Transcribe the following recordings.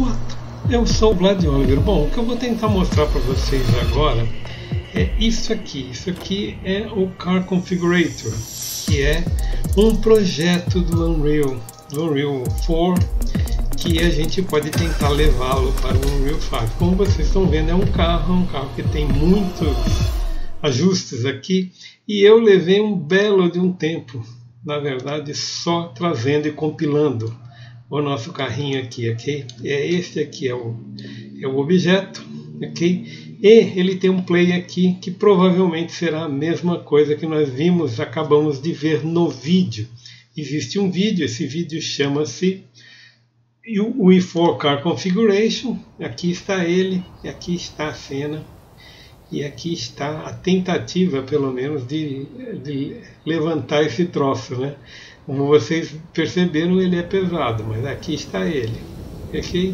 foto. Eu sou o Vlad Oliver. Bom, o que eu vou tentar mostrar para vocês agora é isso aqui. Isso aqui é o Car Configurator, que é um projeto do Unreal 4, que a gente pode tentar levá-lo para o Unreal 5. Como vocês estão vendo, é um carro que tem muitos ajustes aqui, e eu levei um belo de um tempo, na verdade, só trazendo e compilando o nosso carrinho aqui, ok? Este aqui é o objeto, ok? E ele tem um play aqui que provavelmente será a mesma coisa que nós acabamos de ver no vídeo. Existe um vídeo, esse vídeo chama-se o E4 Car Configuration. Aqui está ele, aqui está a cena, e aqui está a tentativa, pelo menos, de levantar esse troço, né? Como vocês perceberam, ele é pesado, mas aqui está ele. Ok?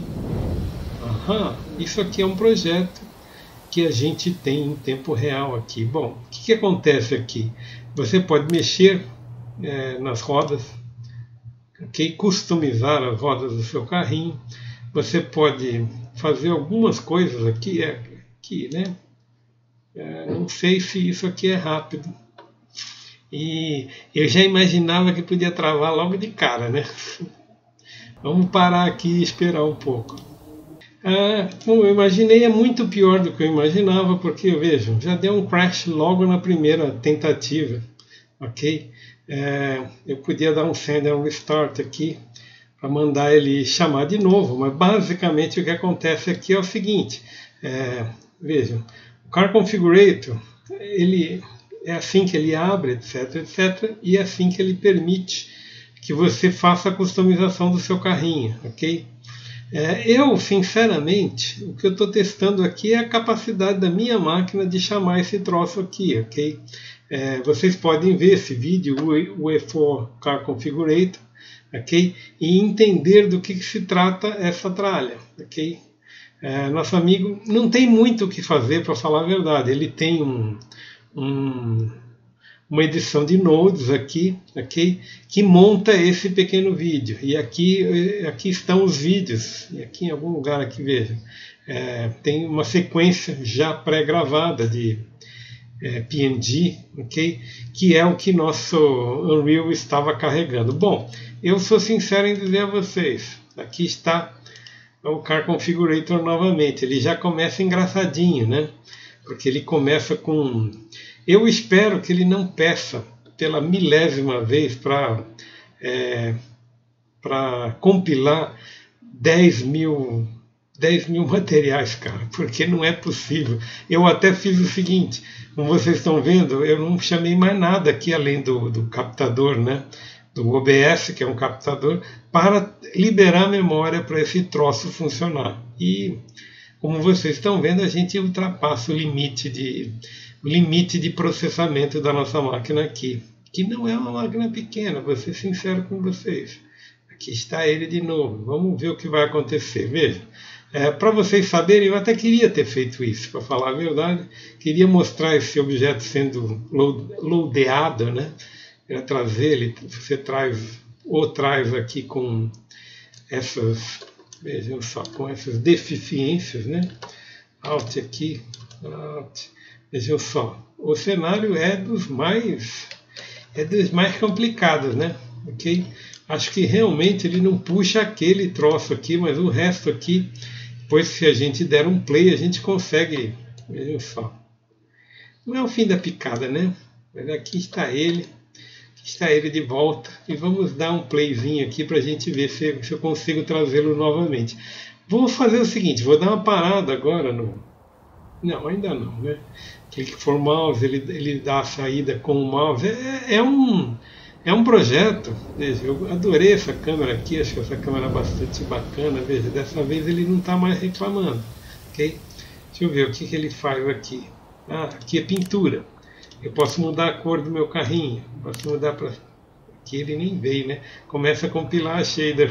Isso aqui é um projeto que a gente tem em tempo real aqui. Bom, o que acontece aqui? Você pode mexer nas rodas, ok? Customizar as rodas do seu carrinho. Você pode fazer algumas coisas aqui, né? Não sei se isso aqui é rápido. E eu já imaginava que podia travar logo de cara, né? Vamos parar aqui e esperar um pouco. Como eu imaginei, é muito pior do que eu imaginava, porque, vejam, já deu um crash logo na primeira tentativa, ok? Eu podia dar um send and restart aqui para mandar ele chamar de novo, mas basicamente o que acontece aqui é o seguinte, vejam, o Car Configurator, ele é assim que ele abre, etc, etc, e é assim que ele permite que você faça a customização do seu carrinho, ok? Eu, sinceramente, o que eu estou testando aqui é a capacidade da minha máquina de chamar esse troço aqui, ok? Vocês podem ver esse vídeo, o E4 Car Configurator, ok? E entender do que se trata essa tralha, ok? Nosso amigo não tem muito o que fazer, para falar a verdade. Ele tem uma edição de nodes aqui, ok? Que monta esse pequeno vídeo. E aqui estão os vídeos. E aqui em algum lugar aqui, veja, tem uma sequência já pré-gravada de PNG, ok? Que é o que nosso Unreal estava carregando. Bom, eu sou sincero em dizer a vocês, aqui está o Car Configurator novamente. Ele já começa engraçadinho, né? Porque ele começa com... Eu espero que ele não peça pela milésima vez para compilar 10 mil materiais, cara, porque não é possível. Eu até fiz o seguinte, como vocês estão vendo, eu não chamei mais nada aqui além do captador, né? Do OBS, que é um captador, para liberar a memória para esse troço funcionar. E, como vocês estão vendo, a gente ultrapassa o limite de processamento da nossa máquina aqui, que não é uma máquina pequena, vou ser sincero com vocês. Aqui está ele de novo, vamos ver o que vai acontecer. Veja, para vocês saberem, eu até queria ter feito isso, para falar a verdade, queria mostrar esse objeto sendo loadeado, né? Para trazer ele, você traz aqui com essas, vejam só, com essas deficiências, né? Alt aqui, Alt. Vejam só, o cenário é dos mais complicados, né? Ok? Acho que realmente ele não puxa aquele troço aqui, mas o resto aqui, depois se a gente der um play, a gente consegue. Vejam só. Não é o fim da picada, né? Mas aqui está ele de volta. E vamos dar um playzinho aqui para a gente ver se eu consigo trazê-lo novamente. Vou fazer o seguinte, vou dar uma parada agora no... Não, ainda não, né? Click for mouse, ele dá a saída com o mouse. É um projeto. Veja, eu adorei essa câmera aqui, acho que essa câmera é bastante bacana. Veja, dessa vez ele não está mais reclamando, ok? Deixa eu ver o que ele faz aqui. Aqui é pintura. Eu posso mudar a cor do meu carrinho. Posso mudar para... Aqui ele nem veio, né? Começa a compilar a shader.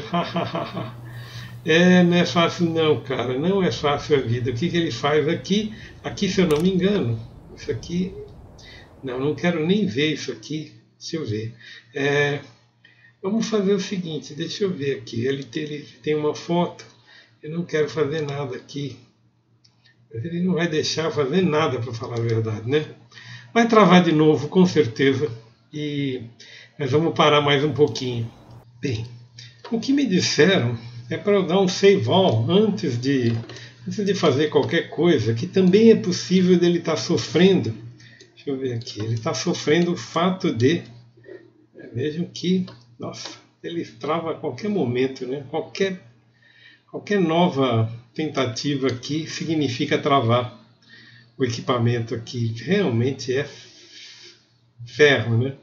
Não é fácil não, cara. Não é fácil a vida. O que ele faz aqui? Aqui, se eu não me engano, isso aqui... Não quero nem ver isso aqui. Deixa eu ver. Vamos fazer o seguinte, deixa eu ver aqui. Ele tem uma foto. Eu não quero fazer nada aqui. Ele não vai deixar fazer nada, para falar a verdade, né? Vai travar de novo, com certeza. E nós vamos parar mais um pouquinho. Bem, o que me disseram é para eu dar um save all antes de fazer qualquer coisa, que também é possível dele estar sofrendo. Deixa eu ver aqui. Ele está sofrendo o fato de... Vejam que, nossa, ele trava a qualquer momento, né? Qualquer nova tentativa aqui significa travar o equipamento aqui. Realmente é ferro, né?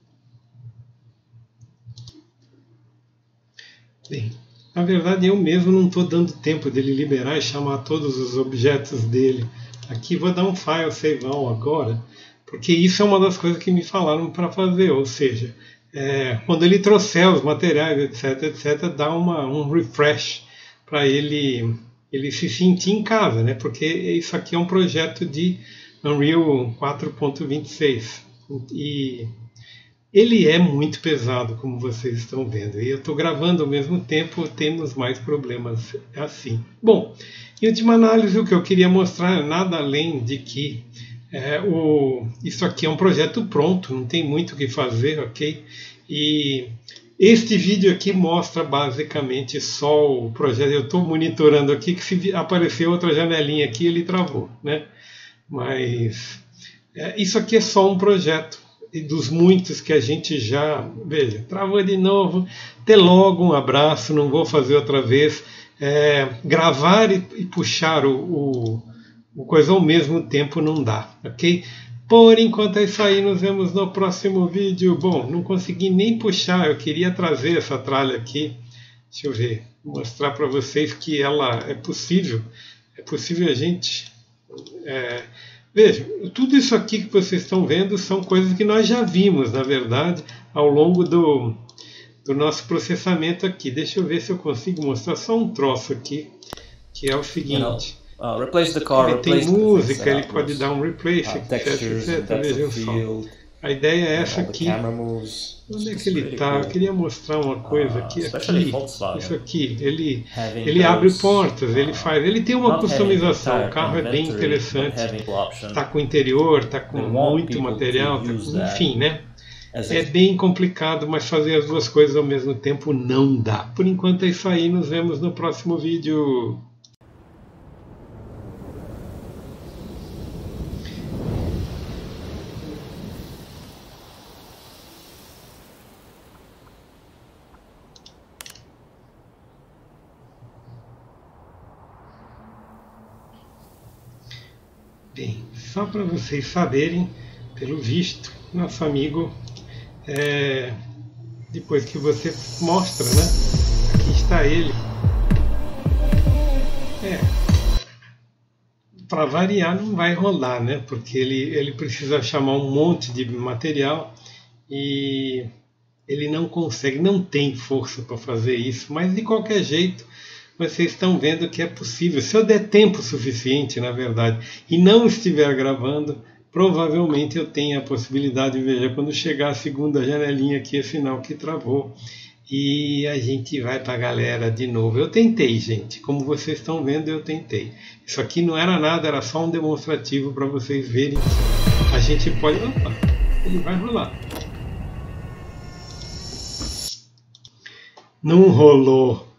Bem, na verdade eu mesmo não estou dando tempo dele liberar e chamar todos os objetos dele. Aqui vou dar um file save all agora, porque isso é uma das coisas que me falaram para fazer, ou seja, quando ele trouxer os materiais, etc, dá um refresh para ele se sentir em casa, né? Porque isso aqui é um projeto de Unreal 4.26 e ele é muito pesado, como vocês estão vendo. E eu estou gravando ao mesmo tempo, temos mais problemas assim. Bom, em última análise, o que eu queria mostrar é nada além de que isso aqui é um projeto pronto, não tem muito o que fazer, ok? E este vídeo aqui mostra basicamente só o projeto. Eu estou monitorando aqui que se aparecer outra janelinha aqui, ele travou, né? Mas isso aqui é só um projeto e dos muitos que a gente já... Veja, travou de novo. Até logo, um abraço, não vou fazer outra vez. Gravar e puxar o coisa ao mesmo tempo não dá, ok? Por enquanto é isso aí, nos vemos no próximo vídeo. Bom, não consegui nem puxar, eu queria trazer essa tralha aqui. Deixa eu ver, mostrar para vocês que ela é possível. É possível a gente... Veja, tudo isso aqui que vocês estão vendo são coisas que nós já vimos, na verdade, ao longo do nosso processamento aqui. Deixa eu ver se eu consigo mostrar só um troço aqui, que é o seguinte. Replace the car, ele tem replace música, ele pode dar um replace, textures, etc. Vejam só. A ideia é essa aqui. Onde é que ele está? Eu queria mostrar uma coisa aqui. Isso aqui, ele abre portas, ele tem uma customização. O carro é bem interessante. Está com interior, está com muito material, enfim, né? É bem complicado, mas fazer as duas coisas ao mesmo tempo não dá. Por enquanto é isso aí, nos vemos no próximo vídeo. Bem, só para vocês saberem, pelo visto, nosso amigo, depois que você mostra, né? Aqui está ele. Para variar não vai rolar, né? Porque ele precisa chamar um monte de material e ele não consegue, não tem força para fazer isso, mas de qualquer jeito vocês estão vendo que é possível. Se eu der tempo suficiente, na verdade, e não estiver gravando, provavelmente eu tenho a possibilidade, veja, quando chegar a segunda janelinha aqui, é sinal que travou. E a gente vai para a galera de novo. Eu tentei, gente. Como vocês estão vendo, eu tentei. Isso aqui não era nada, era só um demonstrativo para vocês verem. A gente pode... Opa, ele vai rolar. Não rolou.